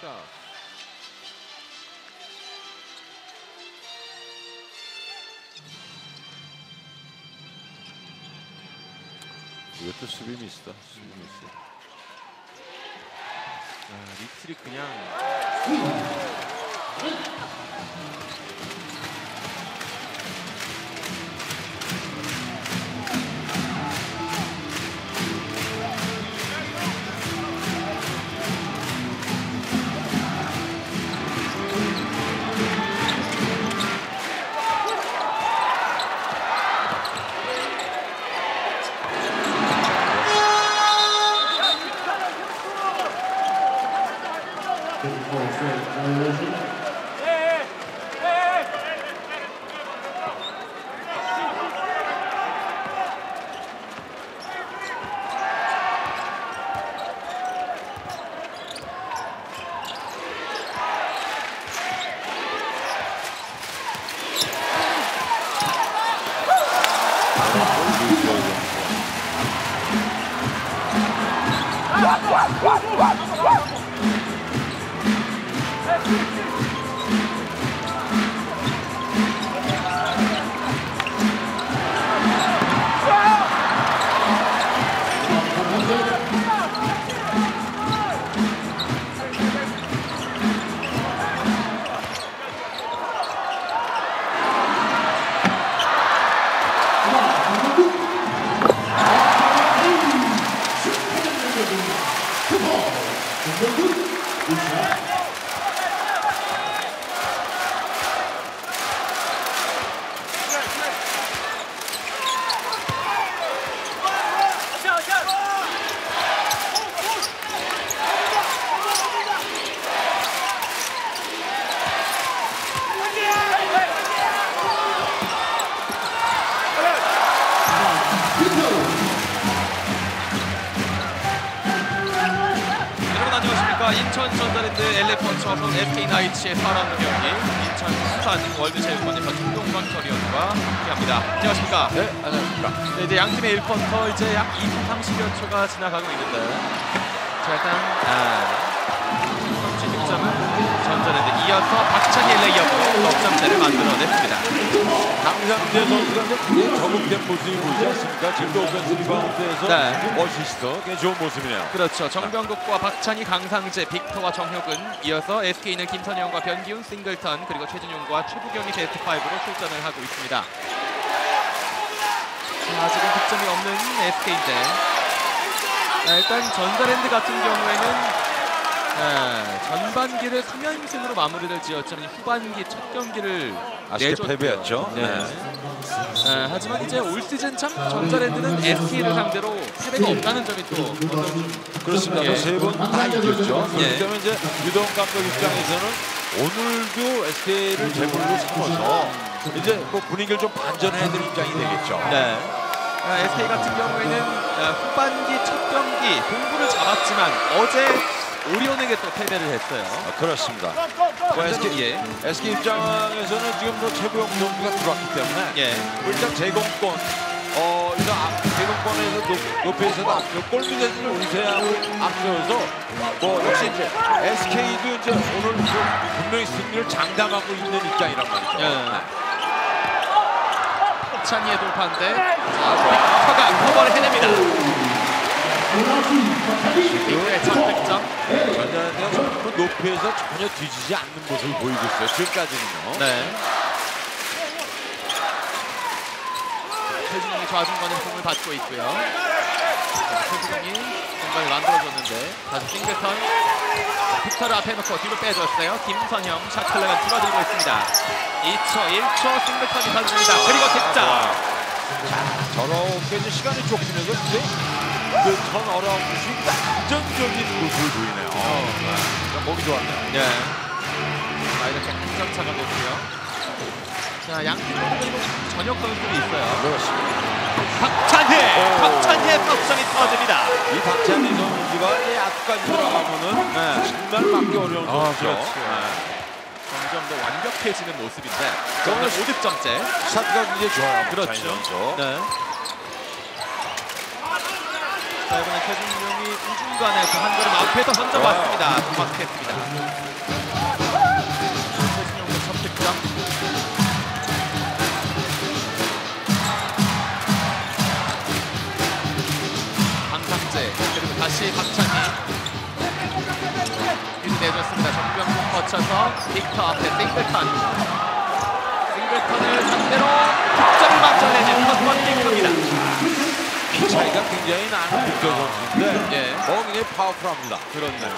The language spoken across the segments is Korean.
자. 이것도 수비 미스다. 수비 미스. 리틀이 그냥 인천 전자랜드 LF펀치와 SK나이츠의 4라운드 경기 인천 수산 월드체육관에서 김동관 커리어가 함께합니다. 안녕하십니까? 네, 안녕하십니까? 네, 이제 양팀의 1쿼터 이제 약 2분 30여 초가 지나가고 있는데 자 일단 선취 득점은 전자랜드 이어서 박찬희의 레이업으로 넉점째를 만들어냈습니다. 강상재 선수가 굉장히 적응된 모습이 보이지 않습니까? 지금도 오펜스 리바운드에서 어시스트 굉장히 좋은 모습이네요. 그렇죠. 정병국과 박찬희, 강상재, 빅터와 정효근 이어서 SK는 김선영과 변기훈, 싱글턴 그리고 최진용과 최부경이 베스트 5로 출전을 하고 있습니다. 자, 아직은 득점이 없는 SK인데 일단 전자랜드 같은 경우에는 전반기를 3연승으로 마무리를 지었지만 후반기 첫 경기를 아쉽게 패배했죠. 하지만 이제 올 시즌 참 전자랜드는 SK를 상대로 패배가 없다는 점이 또 그렇습니다. 예. 세 번 다 이겼죠. 예. 그렇기 때문에 이제 유동 감독 입장에서는 오늘도 SK를 제물로 삼아서 이제 뭐 분위기를 좀 반전해야 될 입장이 되겠죠. 네. SK 같은 경우에는 후반기 첫 경기 동부를 잡았지만 어제 오리온에게 또 패배를 했어요. 그렇습니다. SK 입장에서는 지금 뭐 최부영 선수가 들어왔기 때문에 일단 제공권, 일단 제공권에서 높이에서도 골밑에서는 우세하고 앞서서 뭐 역시 이제 SK도 이제 오늘 분명히 승리를 장담하고 있는 입장이란 말이죠. 찬이의 돌파인데 빅터가 커버를 해냅니다. 빅터의 첫 득점. 전자랜드가 높이에서 전혀 뒤지지 않는 모습을 보이고 있어요. 지금까지는요. 네. 최진영이 좌중간에 공을 받고 있고요. 최진영이 공간을 만들어줬는데 다시 싱글턴 빅터를 앞에 놓고 뒤로 빼줬어요. 김선영 샷클락은 줄어들고 있습니다. 2초, 1초 싱글턴이 받습니다. 그리고 득점. 저렇게 이제 시간이 좁히면서 그 턴 어라운드 슛이 안정적인 모습을 보이네요. 목이 좋았네요. 네. 자, 이렇게 한 점 차가 됐고요. 자, 양팀 모두 전역 선수들이 있어요. 그렇습니다. 박찬희의 석점이 터집니다. 이 박찬희 선수가 이제 약까지 들어가면은 정말 막기 어려운 선수죠. 그렇죠. 점점 더 완벽해지는 모습인데 오늘 5득점째. 샷가 굉장히 좋아요. 그렇죠. 선수. 네. 자, 이번엔 최준용이 우중간에서 한 걸음 앞에서 던져봤습니다. 정확했습니다. 최준용의 첫 득점. 강상재 그리고 다시 박찬희. 내줬습니다. 정병국 거쳐서 빅터 앞에 싱글턴. 싱글턴을 상대로 득점을 만들어내는 첫 번째 빅터입니다. 키 차이가 굉장히 나는 빅터 선수인데 예. 굉장히 파워풀합니다. 그렇네요.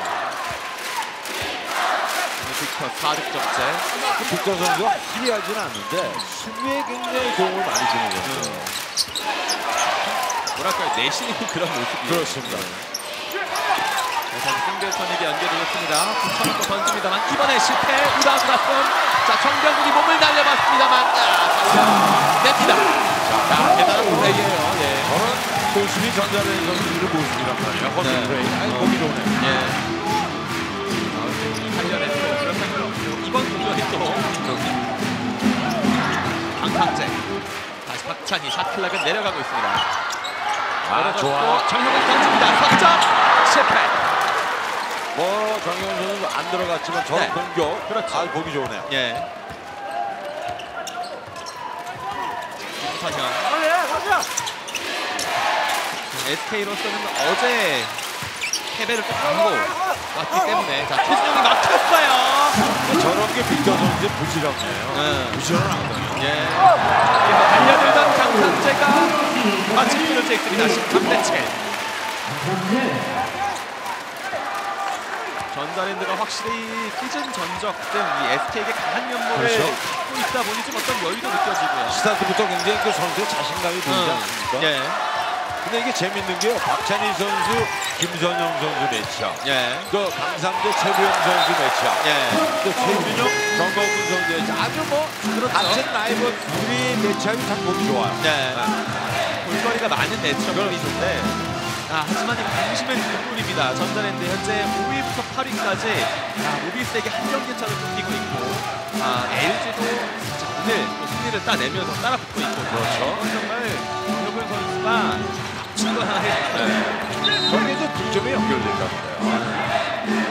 빅터 4득점째. 빅터 선수가 화려하진 않는데 수비에 굉장히 도움을 많이 주는 거죠. 뭐랄까요, 내신이 그런 모습이에요. 그렇습니다. 싱글턴에게 연결되었습니다. 붙여놓고 던집니다만 이번에 실패. 우라우라손. 자, 정병국이 몸을 날려봤습니다만 냅니다. 자, 대단한 플레이예요. 예. 저는 모습이 전자레인 선수들의 모습이란 말이에요. 허스 플레이. 아니, 보기 좋네요. 예. 8년에 그렇다면 이번 공격이 또 강상재. 다시 박찬희 샷클락은 내려가고 있습니다. 좋아. 정형을 던집니다. 석점 실패. 정현 선수 안 들어갔지만 저 공격 그렇죠. 아주 보기 좋네요. 예. 김선현. SK로서는 어제 패배를 또 당하고 왔기 때문에 자, 최준용이 막혔어요. 저런 게 빅터 선수의 부지런이에요. 부지런하거든요. 예. 그래서 달려들던 강상재가 마침 뒤를 찍습니다. 13대7. 전자랜드가 확실히 시즌 전적 등 이 SK에게 강한 면모를 갖고 있다 보니 좀 어떤 여유도 느껴지고요. 스타트부터 굉장히 그 선수의 자신감이 보이지 않습니까? 예. 근데 이게 재밌는 게요. 박찬희 선수, 김선영 선수 매치업. 예. 또 강상재, 최부영 선수 매치업. 예. 또 최준용, 정범근 선수 매치업. 아주 뭐 같은 라이벌들이 매치업이 참 보기 좋아요. 네. 볼거리가 많은 매치업이던데 하지만 이 방심의 눈물입니다. 전자랜드 현재 5위부터 8위까지 모비스에게 한 경기 차를 쫓기고 있고 LG도 오늘 또 승리를 따내면서 따라붙고 있고 그렇죠. 정말 김효근 선수가 합친 거 하나 해줬어요. 저기에서 득점이 연결된다는데요.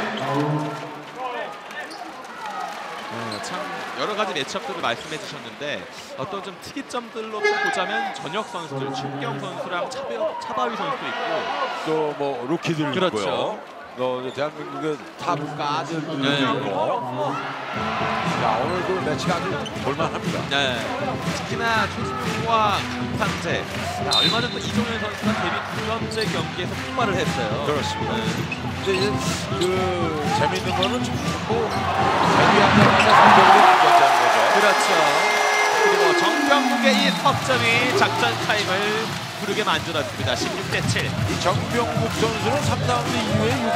참 여러 가지 매치업들을 말씀해 주셨는데 어떤 좀 특이점들로 보자면 전역 선수들, 준경 선수랑 차바위 선수도 있고 또 뭐 루키들 그렇죠. 있고요. 또 대한민국의 탑 가드들도 있고. 자, 오늘 그 매치가 아주 볼만합니다. 네. 특히나 최준용과 강상재. 얼마 전 이종현 선수가 데뷔 9번째 경기에서 폭발을 했어요. 그렇습니다. 근데 이제 그 재미있는 거는 자꾸 데뷔하자마자 성적으로 바뀌었다는 거죠. 그렇죠. 그리고 정병국의 이 석점이 작전 타임을 부르게 만들었습니다. 16대7. 이 정병국 선수는 3라운드 이후에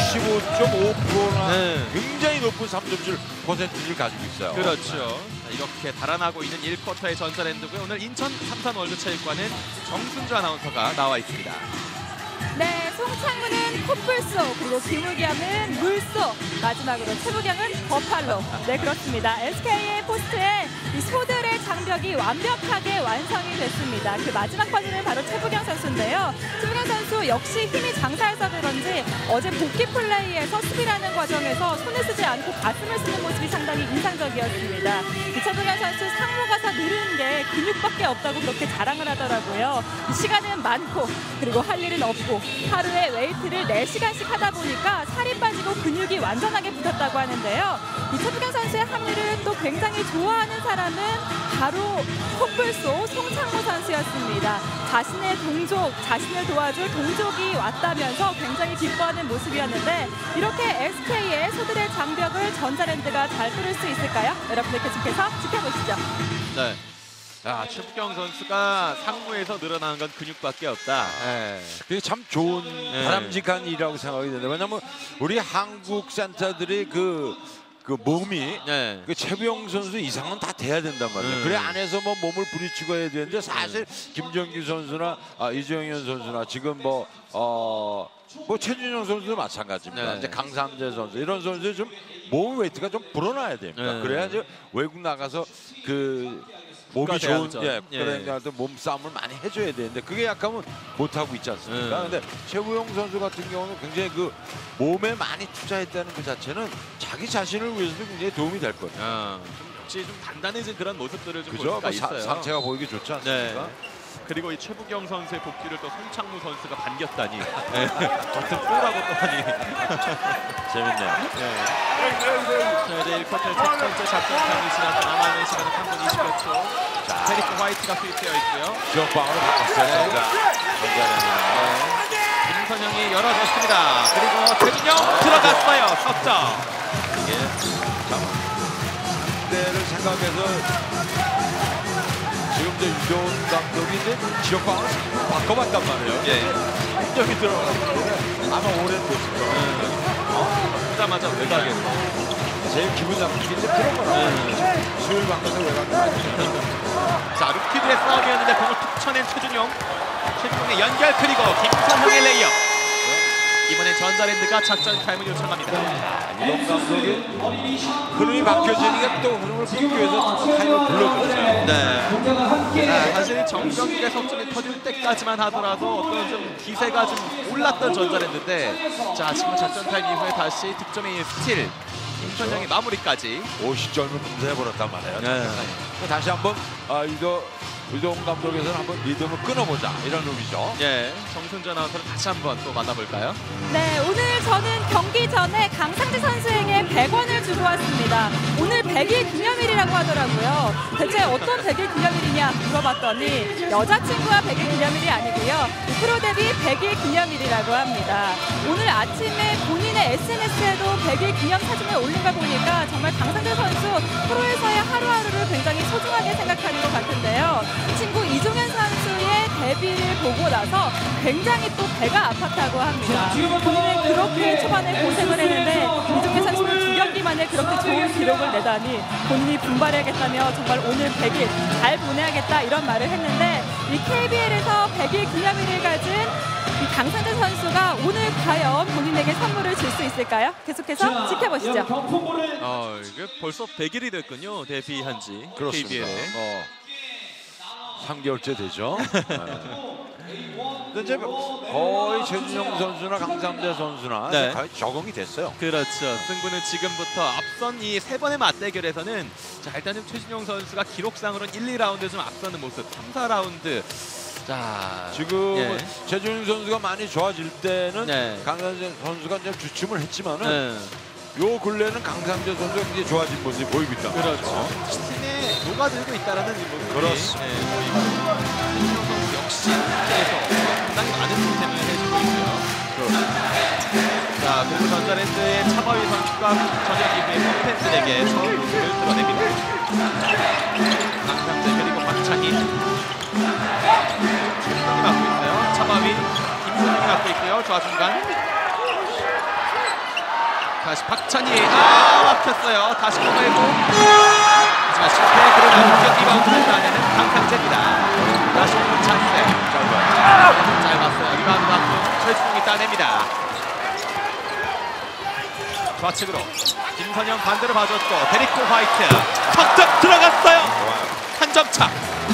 65.5%나 굉장히 높은 3점슛 퍼센트를 가지고 있어요. 그렇죠. 자, 이렇게 달아나고 있는 1쿼터의 전자랜드고요. 오늘 인천 삼산월드체육관은 정순주 아나운서가 나와 있습니다. 네, 송창문은 콧불소, 그리고 김우겸은 물소, 마지막으로 최부경은 버팔로. 네, 그렇습니다. SK의 포스트에 이 소들의 장벽이 완벽하게 완성이 됐습니다. 그 마지막 퍼즐은 바로 최부경 선수인데요. 최부경 선수 역시 힘이 장사해서 그런지 어제 복귀 플레이에서 수비라는 과정에서 손을 쓰지 않고 가슴을 쓰는 모습이 상당히 인상적이었습니다. 이 최부경 선수 상무 가서 늘은 게 근육밖에 없다고 그렇게 자랑을 하더라고요. 시간은 많고 그리고 할 일은 없고 하루에 웨이트를 4시간씩 하다 보니까 살이 빠지고 근육이 완전하게 붙었다고 하는데요. 이 최부경 선수의 합류를 또 굉장히 좋아하는 사람은 바로 콧불소 송창모 선수였습니다. 자신의 동족, 자신을 도와줄 동족이 왔다면서 굉장히 기뻐하는 모습이었는데 이렇게 SK의 소들의 장벽을 전자랜드가 잘 뚫을 수 있을까요? 여러분들 계속해서 지켜보시죠. 네. 최부경 선수가 상무에서 늘어나는 건 근육밖에 없다. 그게 참 좋은 바람직한 일이라고 생각이 되는데 왜냐면 우리 한국 센터들이 그 몸이 그 최부영 선수 이상은 다 돼야 된단 말이에요. 그래 안에서 뭐 몸을 부딪히고 해야 되는데 사실 김정규 선수나 이정현 선수나 지금 뭐 최준용 선수도 마찬가지입니다. 이제 강상재 선수 이런 선수 좀 몸 웨이트가 좀 불어나야 됩니다. 그래야지 외국 나가서 그 몸이 좋은 국가대항전. 국가대항전한테 몸싸움을 많이 해줘야 되는데 그게 약하면 못하고 있지 않습니까? 근데 최부용 선수 같은 경우는 굉장히 그 몸에 많이 투자했다는 그 자체는 자기 자신을 위해서도 굉장히 도움이 될 거예요. 역시 좀 단단해진 그런 모습들을 좀 볼 그죠? 수가 있어요. 상체가 보이기 좋지 않습니까? 네. 그리고 이 최부경 선수의 복귀를 또 송창무 선수가 반겼다니. 네. 같은 골하고 또 하니. 재밌네요. 자, 이제 1쿼터 첫 번째 작전 타임이 지나서 남아있는 시간은 3분 20여 초. 자, 페리코 화이트가 투입되어 있고요. 지역방으로 바꿨어요. 김선영이 열어줬습니다. 그리고 최준영 들어갔어요. 석점. 이게 참 때를 생각해서 지금 이제 유도훈 감독이 이제 지역방을 바꿔봤단 말이에요. 여기 들어가는데 아마 오래는 못쓸 거예요. 하자마자 외곽에서. 제일 기분 나쁜 게 이제 그런 거라고. 수요일 바꿔서 외곽에 가죠. 자, 루키들의 싸움이었는데 공을 툭 쳐낸 최준용. 최준용의 연결 그리고 김선영의 레이업. 이번엔 전자랜드가 작전 타임을 요청합니다. 이동 감독이 흐름이 바뀌어지니까 또 흐름을 끊기 위해서 타임을 불러줬어요. 네. 사실 정경국의 석점이 터질 때까지만 하더라도 어떤 좀 기세가 좀 올랐던 전자랜드인데 자, 지금 작전 타임 이후에 다시 득점의 스틸. 김선영의 마무리까지. 50점을 검사해버렸단 말이에요. 다시 한번 유동 감독에서는 한번 리듬을 끊어보자 이런 의미죠. 예, 정순전 아나운서를 다시 한번 또 만나볼까요? 네, 오늘 저는 경기 전에 강상재 선수에게 100원을 주고 왔습니다. 오늘 100일 기념일이라고 하더라고요. 대체 어떤 100일 기념일이냐 물어봤더니 여자친구와 100일 기념일이 아니고요. 프로 데뷔 100일 기념일이라고 합니다. 오늘 아침에 본인의 SNS에도 100일 기념 사진을 올린 걸 보니까 정말 강상재 선수 프로에서의 하루하루를 굉장히 소중하게 생각하는 것 같은데요. 친구 이종현 선수의 데뷔를 보고 나서 굉장히 또 배가 아팠다고 합니다. 본인은 그렇게 초반에 고생을 했는데 이종현 선수는 2경기 만에 그렇게 좋은 기록을 내다니 본인이 분발해야겠다며 정말 오늘 100일 잘 보내야겠다 이런 말을 했는데 이 KBL에서 100일 기념일을 가진 이 강상재 선수가 오늘 과연 본인에게 선물을 줄 수 있을까요? 계속해서 지켜보시죠. 이게 벌써 100일이 됐군요. 데뷔한 지. 그렇습니다. KBL에. 3개월째 되죠. 근데 이제 거의 최준용 선수나 강상재 선수나 네. 거의 적응이 됐어요. 그렇죠. 승부는 지금부터 앞선 이 세 번의 맞대결에서는 자, 일단은 최준용 선수가 기록상으로는 1, 2라운드 좀 앞서는 모습. 3, 4라운드. 자, 지금 최준용 선수가 많이 좋아질 때는 강상재 선수가 이제 주춤을 했지만은 요 근래는 강상재 선수가 굉장히 좋아진 모습이 보이고 있다. 그렇죠. 팀에 녹아들고 있다라는 이 모습이 그렇습니다. 보이고 최준용 선수 역시 무대에서 상당히 많은 보탬을 해주고 있고요. 자, 그리고 전자랜드의 차바위 선수가 저녁 이후에 팬들에게 처음 모습을 드러냅니다. 강상재 그리고 박찬희 최준용이 맡고 있어요. 차바위 김선영이 맡고 있고요. 좌중간 다시 박찬희 막혔어요. 다시 코너에도 하지만 실패. 그러나 공격 리바운드를 따내는 강상재입니다. 다시 한번 찬스 짧았어요. 리바운드 받고 최준용이 따냅니다. 좌측으로 김선영 반대로 봐줬고 데리코 화이트 석점 들어갔어요. 한 점 차.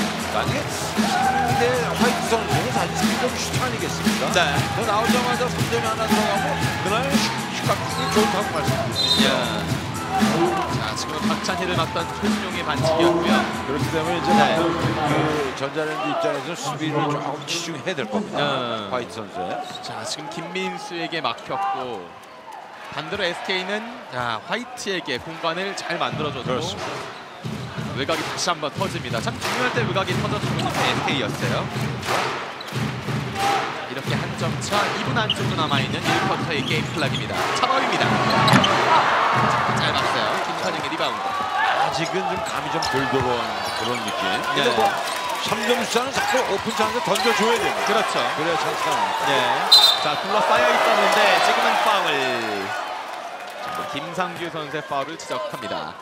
근데 화이트 선수는 사실 3점 슈트 아니겠습니까? 네. 나오자마자 3점이 하나 들어가고 그날 슈트가 좋다고 말씀드렸습니다. 자, 지금 박찬희를 막던 최준용의 반칙이었고요. 그렇기 때문에 이제 그 전자랜드 입장에서 수비를 조금 치중해야 될 겁니다. 화이트 선수에. 자, 지금 김민수에게 막혔고 반대로 SK는 자, 화이트에게 공간을 잘 만들어줬고 그렇습니다. 외곽이 다시 한번 터집니다. 참 중요할 때 외곽이 터졌던 것이 SK였어요. 이렇게 한 점 차 2분 안쪽으로 남아있는 1쿼터의 게임 클락입니다. 차범입니다. 짧았어요. 김선영의 리바운드. 아직은 좀 감이 좀 덜 들어온 그런 느낌. 근데 뭐 3점 슛은 자꾸 오픈 찬스 던져줘야 돼요. 그렇죠. 그래야 찬스가 나옵니다. 네. 자, 둘러싸여 있었는데 지금은 파울. 자, 김상규 선수의 파울을 지적합니다.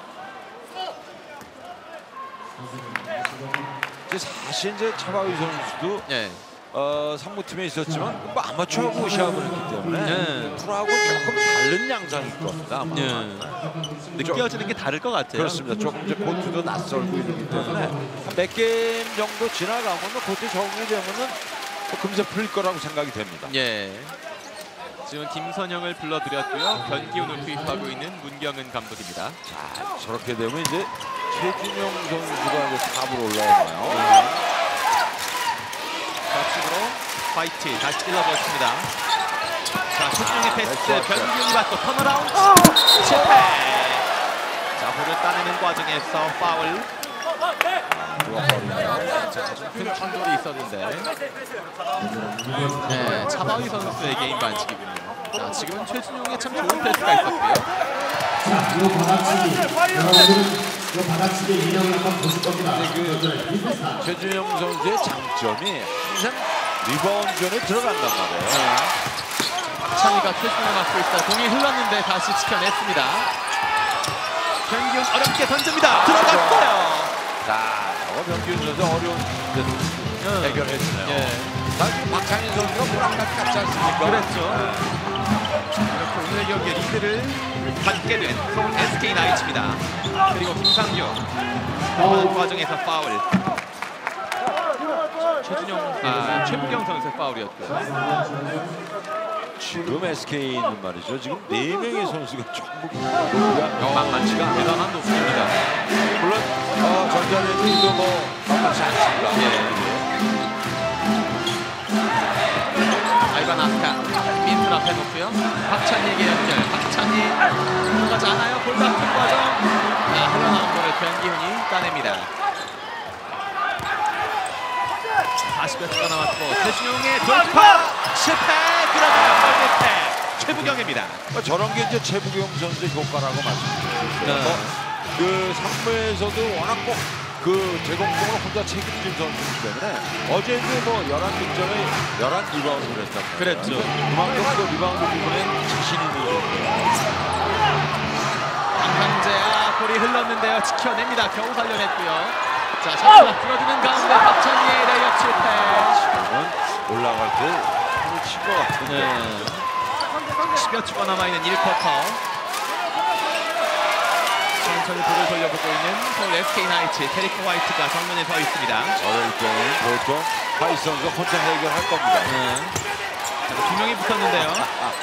이제 사실 이제 차바위 선수도 상무팀에 있었지만 뭐 아마추어하고 시합을 했기 때문에 네. 프로하고 조금 다른 양상일 겁니다. 아마. 느껴지는 게 다를 것 같아요. 그렇습니다. 조금 이제 코트도 낯설고 이러기 때문에 몇 게임 정도 지나가면 코트 적응이 되면은 금세 풀릴 거라고 생각이 됩니다. 예. 지금 김선영을 불러들였고요. 변기훈을 투입하고 있는 문경은 감독입니다. 자, 저렇게 되면 이제 최준용 선수가 이제 4부로 올라오나요? 좌측으로 화이트 다시 찔러보았습니다. 자, 최준용의 패스 변기훈이 받고 턴어라운드 실패. 자, 볼을 따내는 과정에서 파울. 큰 충돌이 있었는데 네, 차바위 선수의 개인 반칙이군요. 자, 지금은 최준용의 참 좋은 패스가 있었고요. 자, 이 받아치기. 여러분들은 이 받아치기 인형을 한번 보실 겁니다. 최준용 선수의 장점이 항상 리바운드전에 들어간단 말이에요. 박찬희가 최준용을 맡고 있다. 공이 흘렀는데 다시 지켜냈습니다. 변기훈 어렵게 던집니다. 들어갔어요. 자, 변기훈 선수 어려운 문제도 해결해주네요. 예. 자, 지금 박찬희 선수가 불안감 같지 않습니까? 그랬죠. 이렇게 오늘 경기에 리드를 받게 된 서울 SK 나이츠입니다. 그리고 김상규 들어가는 과정에서 파울. 최부경 선수의 파울이었고요. 지금 SK는 말이죠. 지금 4명의 선수가 전부 만만치가 않아요. 대단한 높이입니다. 물론 전자레인지도 뭐 만만치 않습니다. 아이반 아스카 민트 앞에 놓고요. 박찬희에게 연결. 박찬희 들어가지 않아요. 볼 다툼 과정. 흘러나온 볼을 변기훈이 따냅니다. 40여 초가 남았고 최준용의 돌파 실패. 들어가요. 골밑에 최부경입니다. 저런 게 이제 최부경 선수의 효과라고 말씀드렸어요. 그 3부에서도 워낙 그 제공권을 혼자 책임진 선수이기 때문에 어제도 뭐 11득점에 11리바운드를 했단 말이에요. 그랬죠. 그만큼 그 리바운드 부분에 자신이 있는 거죠. 강한재 볼이 흘렀는데요. 지켜냅니다. 겨우 살려냈고요. 자, 샷클락 들어주는 가운데 박찬희의 레이업 실패. 지금은 올라갈 때 힘을 친 것 같은데 10여 초가 남아있는 1쿼터. 천천히 볼을 돌려보고 있는 서울 SK 나이츠. 테리코 화이트가 정면에 서 있습니다. 어릴 때는 보통 화이트 선수가 혼자 해결할 겁니다. 자, 2명이 붙었는데요.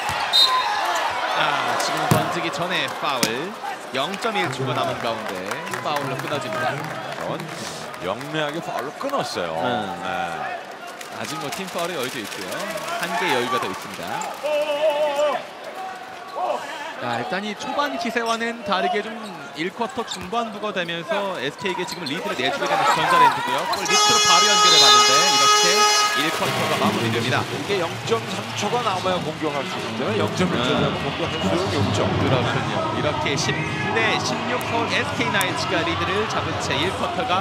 지금 던지기 전에 파울. 0.1초가 남은 가운데 파울로 끊어집니다. 영리하게 파울로 끊었어요. 아직 뭐 팀 파울에 여유도 있고요. 한 개 여유가 더 있습니다. 일단 이 초반 기세와는 다르게 좀 1쿼터 중반부가 되면서 SK에게 지금 리드를 내주게 되는 전자랜드고요. 그걸 밑으로 바로 연결해 봤는데 이렇게 1쿼터가 마무리됩니다. 이게 0.3초가 남아야 공격할 수 있기 때문에 0.1초라면 공격할 수용이 없죠. 그렇군요. 이렇게 10대 16 서울 SK 나이츠가 리드를 잡은 채 1쿼터가